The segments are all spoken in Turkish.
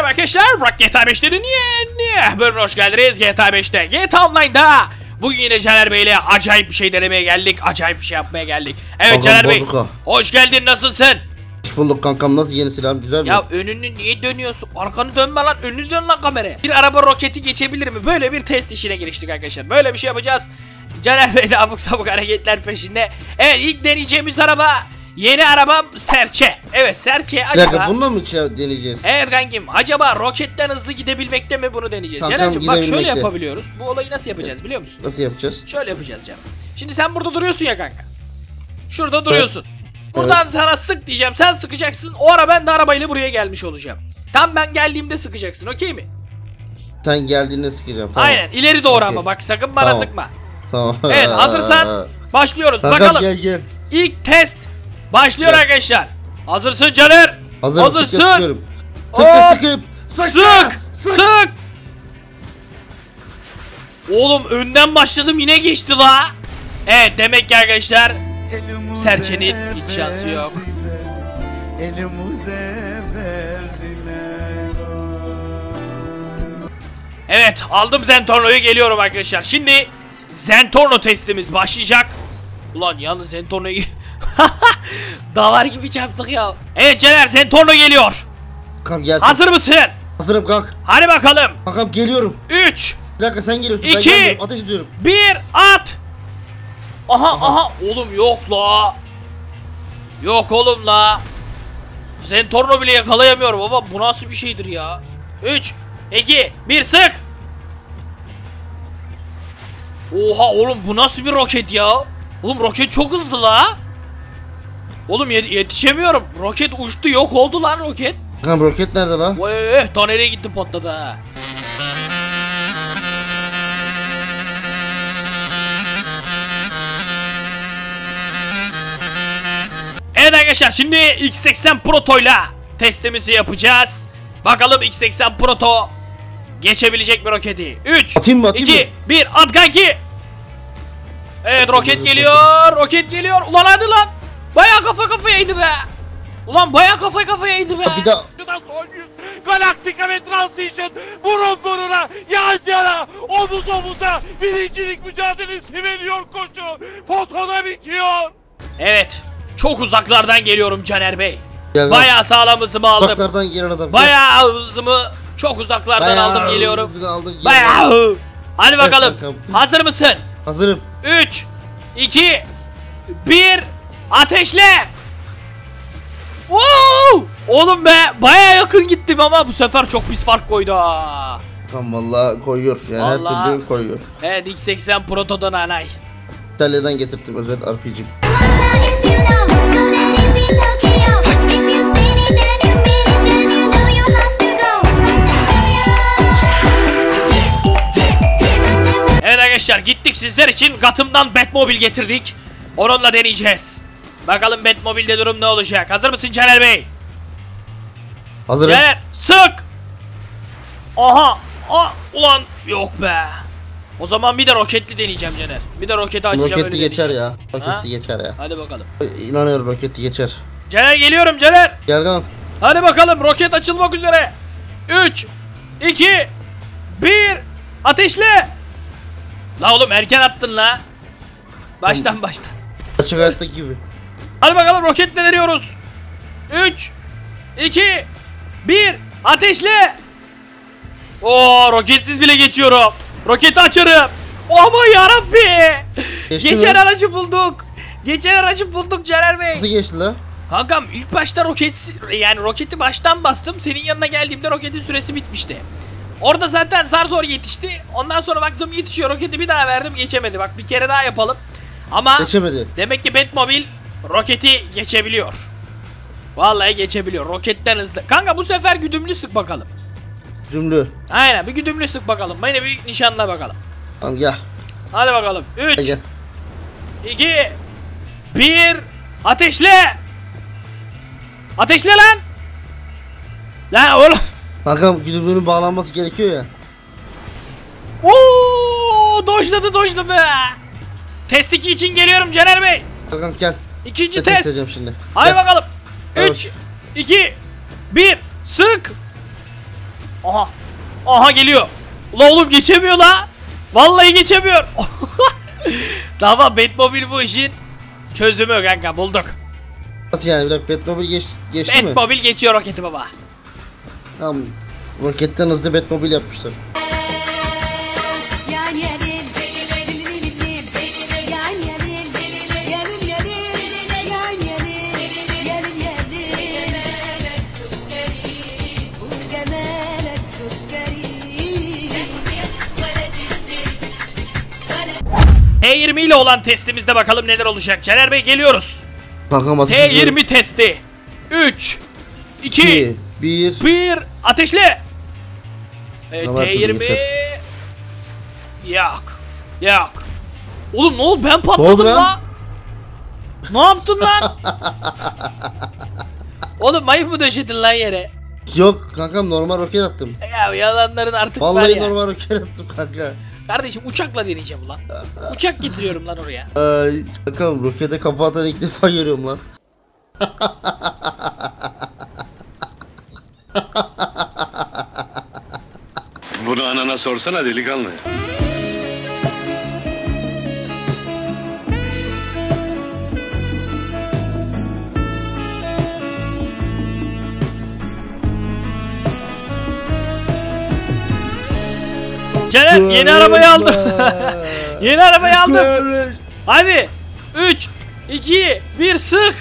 Merhaba arkadaşlar, Burak GTA 5'lerin yeni bölümüne hoş geldiniz. GTA 5'te, GTA Online'da bugün yine Caner Bey ile acayip bir şey denemeye geldik. Acayip bir şey yapmaya geldik. Evet kankam, Caner Bey, hoş geldin, nasılsın? Hoş bulduk kankam, nasıl, yeni silahım güzel mi? Ya önünü niye dönüyorsun? Arkanı dönme lan, önünü dön lan kameraya. Bir araba roketi geçebilir mi? Böyle bir test işine giriştik arkadaşlar. Böyle bir şey yapacağız. Caner Bey de abuk sabuk hareketler peşinde. Evet, ilk deneyeceğimiz araba yeni arabam Serçe. Evet, Serçe acaba... Bir dakika, bununla mı deneyeceğiz? Evet kankim, acaba roketten hızlı gidebilmekte mi, bunu deneyeceğiz. Caner'cim bak, şöyle yapabiliyoruz. Bu olayı nasıl yapacağız biliyor musun? Nasıl yapacağız? Şöyle yapacağız canım. Şimdi sen burada duruyorsun ya kanka. Şurada duruyorsun. Buradan sana sık diyeceğim, sen sıkacaksın. O ara ben de arabayla buraya gelmiş olacağım. Tam ben geldiğimde sıkacaksın, okey mi? Sen geldiğinde sıkacağım, tamam. Aynen, ileri doğru ama bak, sakın bana sıkma. Tamam. Evet, hazırsan başlıyoruz. Kankam, bakalım. Gel. İlk test başlıyor arkadaşlar. Hazırsın Caner? Hazırsın. Sık. Oğlum önden başladım, yine geçti la. Evet, demek ki arkadaşlar Serçe'nin hiç şansı yok. Evet, aldım Zentorno'yu, geliyorum arkadaşlar. Şimdi Zentorno testimiz başlayacak. Ulan yalnız Zentorno'yu davar gibi çarptık ya. Evet Caner, Zentorno geliyor. Kankam gelsin. Hazır mısın? Hazırım kank. Hadi bakalım. Kankam geliyorum. 3 Bir dakika, sen geliyorsun. 2 ateş ediyorum. 1 at. Aha. Oğlum yok la. Yok oğlum la. Zentorno bile yakalayamıyorum ama bu nasıl bir şeydir ya. 3 2 1 sık. Oha oğlum, bu nasıl bir roket ya? Oğlum roket çok hızlı la. Oğlum yetişemiyorum. Roket uçtu, yok oldu lan roket. Kankam, roket nerede la? Vay, ta nereye gitti, patladı ha. Evet arkadaşlar, şimdi X80 Proto'yla testimizi yapacağız. Bakalım X80 Proto geçebilecek mi roketi? 3 2 1 at kanki. Evet, roket geliyor. Ulan hadi lan. Bayağı kafa kafayaydı be. Ulan bayağı kafa kafayaydı be. Bir daha. Galaktika ve Transition burun buruna, yan yana, omuz omuza birincilik mücadelesi veriyor koşu. Fotoda bitiyor. Evet, çok uzaklardan geliyorum Caner Bey. Bayağı sağlam hızımı aldım. Uzaklardan gelen adam. Bayağı hızımı çok uzaklardan aldım, geliyorum. Bayağı. Hadi bakalım. Hazır mısın? Hazırım. 3 2 1 ateşle. Woo! Oğlum be, bayağı yakın gittim ama bu sefer çok pis fark koydu ha. Tamam, vallahi koyuyor yani, vallahi, her türlü koyuyor. Evet, X80 Proto'dan anay. İtalya'dan getirdim, özel RPG. Evet arkadaşlar, gittik sizler için Gatım'dan Batmobile getirdik. Onunla deneyeceğiz. Bakalım Batmobile'de durum ne olacak? Hazır mısın Caner Bey? Hazırım. Caner sık. Aha. Ulan yok be. O zaman bir de roketli deneyeceğim Caner. Bir de roketi açacağım. Roketli geçer ya. Roketli geçer ya. Hadi bakalım. İnanıyorum, roketli geçer. Caner geliyorum Caner. Gel kanka. Hadi bakalım, roket açılmak üzere. 3 2 1 ateşle. La oğlum, erken attın la. Baştan. Açık hayattaki gibi. Hadi bakalım, roketle veriyoruz. 3 2 1 ateşle. Oo, roketsiz bile geçiyorum. Roketi açarım. Aman yarabbi. Geçen aracı bulduk Caner Bey. Nasıl geçti la? Kankam, ilk başta roketi baştan bastım. Senin yanına geldiğimde roketin süresi bitmişti. Orada zaten zar zor yetişti. Ondan sonra baktım yetişiyor, roketi bir daha verdim, geçemedi. Bak, bir kere daha yapalım. Ama geçemedi. Demek ki Batmobile roketi geçebiliyor. Vallahi geçebiliyor. Roketten hızlı. Kanka, bu sefer güdümlü sık bakalım. Güdümlü. Aynen, bir güdümlü sık bakalım. Yine bir nişanla bakalım. Tamam, gel. Hadi bakalım. 3 gel. 2 1 ateşle. Ateşle lan. Lan oğlum. Kankam, güdümlünün bağlanması gerekiyor ya. Ooo, dojladı. Test 2 için geliyorum Caner Bey. Kankam gel. İkinci test. Şimdi. Hadi gel. bakalım. Evet. 3 2 1 sık. Aha. Aha geliyor. Ula oğlum geçemiyor la. Vallahi geçemiyor. Tamam, Batmobile bu işin çözümü kanka, bulduk. Nasıl yani, bir dakika, Batmobile geçti mi? Batmobile geçiyor roketi baba. Tamam. Roketten hızlı Batmobile yapmışlar. T20 ile olan testimizde bakalım neler olacak. Caner Bey geliyoruz. Kankam T20 testi. 3 2 1 ateşle. Evet, T20. Yok. Yok. Oğlum ne oldu, ben patladım lan. Ne yaptın lan? Oğlum mayıf mı döşedin lan yere? Yok kankam, normal roket attım. Ya yalanların artık vallahi var ya. Vallahi normal roket attım kanka. Kardeşim uçakla deneyeceğim ulan. Uçak getiriyorum lan oraya. Ay kankam, rokete kafa atan ilk defa görüyorum lan. Bunu anana sorsana delikanlı. Caner yeni arabayı aldım. Yeni arabayı aldım. Hadi 3 2 1 sık.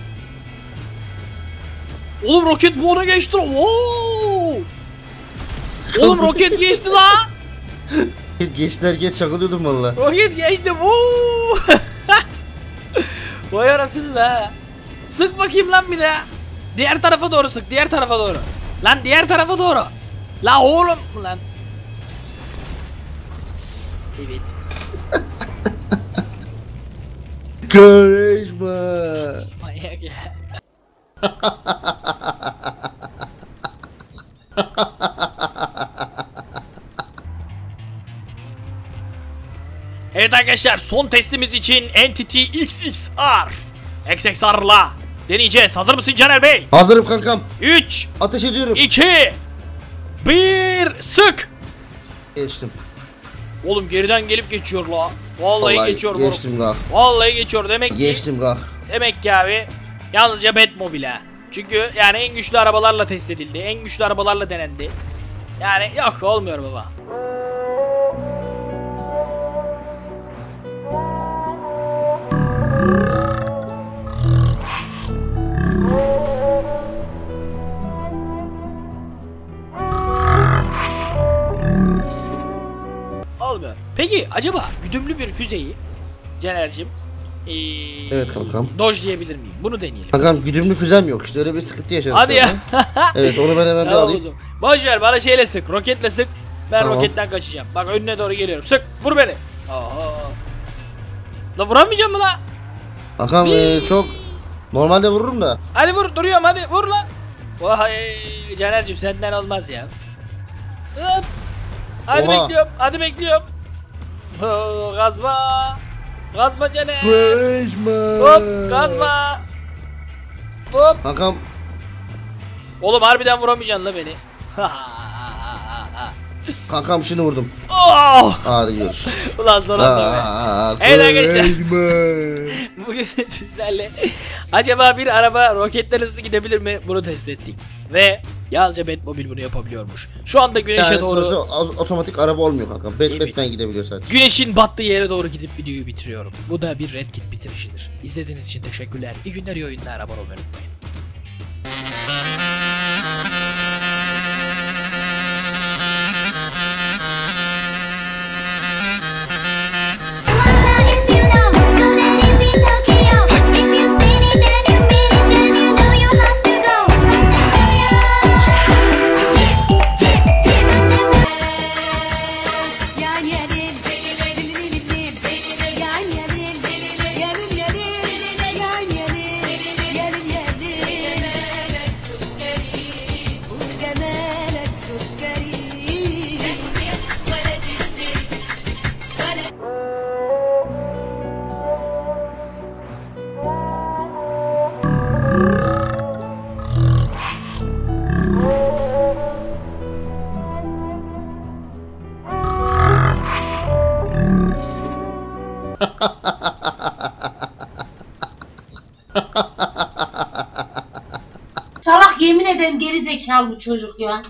Oğlum roket bu ona geçti. Oo! Oğlum roket geçti la. Geçlerken çakılıyordum valla. Roket geçti. Vay arasını da. Sık bakayım lan bir daha. Diğer tarafa doğru sık. Diğer tarafa doğru. Lan diğer tarafa doğru. La oğlum lan. Evet. Karışma. Manyak ya. Evet arkadaşlar, son testimiz için Entity XXR'la deneyeceğiz. Hazır mısın Caner Bey? Hazırım kankam. 3 Ateş ediyorum. 2 1 sık. Geçtim. Oğlum geriden gelip geçiyor la. Vallahi geçiyor. Geçtim gah. Vallahi geçiyor demek ki. Geçtim gah. Demek ki abi yalnızca Batmobile. Çünkü yani en güçlü arabalarla test edildi. En güçlü arabalarla denendi. Yani yok, olmuyor baba. Olmuyor. Peki acaba güdümlü bir füzeyi Caner'cim evet kankam. dojlayabilir miyim? Bunu deneyelim. Kankam güdümlü füzem yok işte, öyle bir sıkıntı yaşadım. Hadi ya. Evet, onu ben hemen bir alayım. Boş ver, bana şeyle sık, roketle sık. Ben tamam. Roketten kaçacağım. Bak önüne doğru geliyorum. Sık, vur beni. Aha. La vuramayacağım mı la? Kankam çok normalde vururum da. Hadi vur, duruyorum, hadi vur lan. Vay Caner'cim, senden olmaz ya. Hop. Hadi Oha. bekliyorum, hadi bekliyorum. Gazma. Gazma Caner. Karışma. Hop, gazma. Hop. Kankam. Oğlum harbiden vuramayacaksın la beni. Kankam şimdi vurdum. Oh! Hadi görüş. Ulan son anda be. Evet arkadaşlar. Bugün sizlerle acaba bir araba roketten hızlı gidebilir mi? Bunu test ettik. Ve yalnızca Batmobile bunu yapabiliyormuş. Şu anda güneşe yani doğru otomatik araba olmuyor kankam. Evet. Batman gidebiliyor sadece. güneşin battığı yere doğru gidip videoyu bitiriyorum. Bu da bir Red Kit bitirişidir. İzlediğiniz için teşekkürler. İyi günler, iyi oyunlar. Abone olmayı unutmayın. Salak, yemin ederim geri zekalı bu çocuk ya.